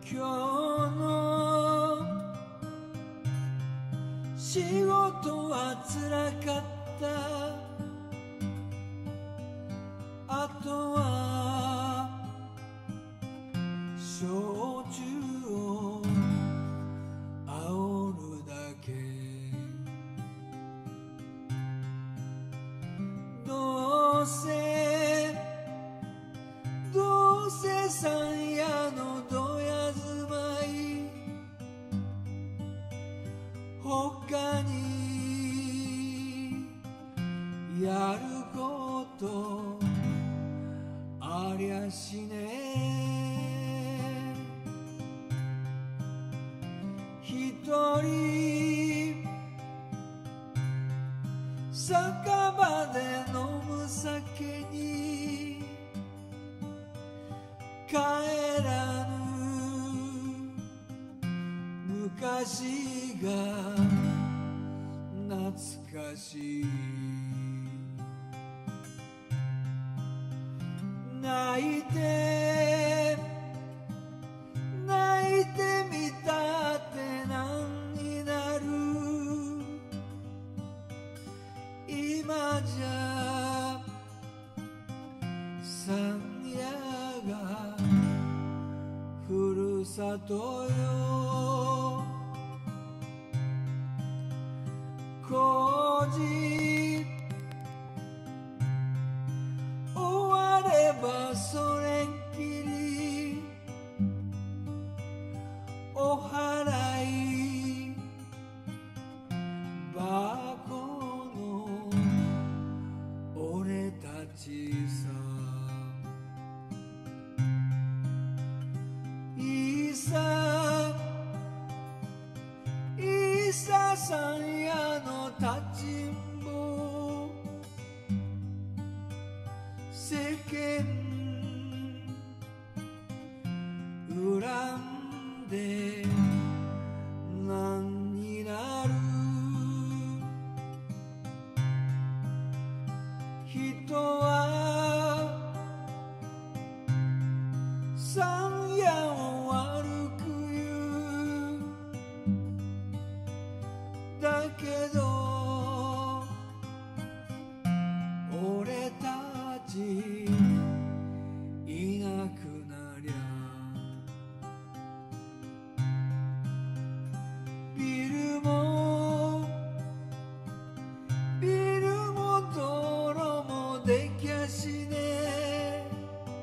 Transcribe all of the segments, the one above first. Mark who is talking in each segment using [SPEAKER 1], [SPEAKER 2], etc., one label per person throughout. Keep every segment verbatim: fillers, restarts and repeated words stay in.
[SPEAKER 1] 今日の仕事はつらかった。あとは焼酎を煽るだけ。どうせどうせ山谷のどや住まい、他にやることありゃしねえ。一人酒場で飲む酒に帰らぬ昔が懐かしい。泣いて泣いてみたって何になる。今じゃ山谷がふるさとよ。工事終わればそれっきり。お祓い箱の俺たちさ。いさいさ山谷の立ちんぼ。世間恨んで何になる。人は山谷を悪く言う。だけど俺たちいなくなりゃビルもビルも道路もできゃしねえ。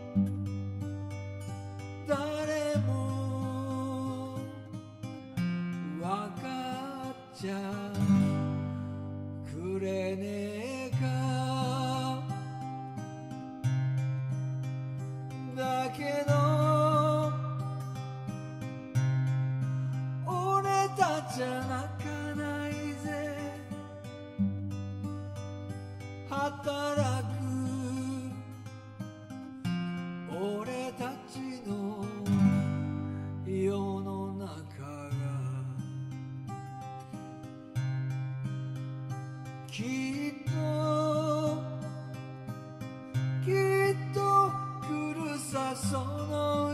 [SPEAKER 1] 誰もわかっちゃくれねえか。だけど俺たちゃ泣かないぜ。働く俺たちの世の中がきっときっと来るさその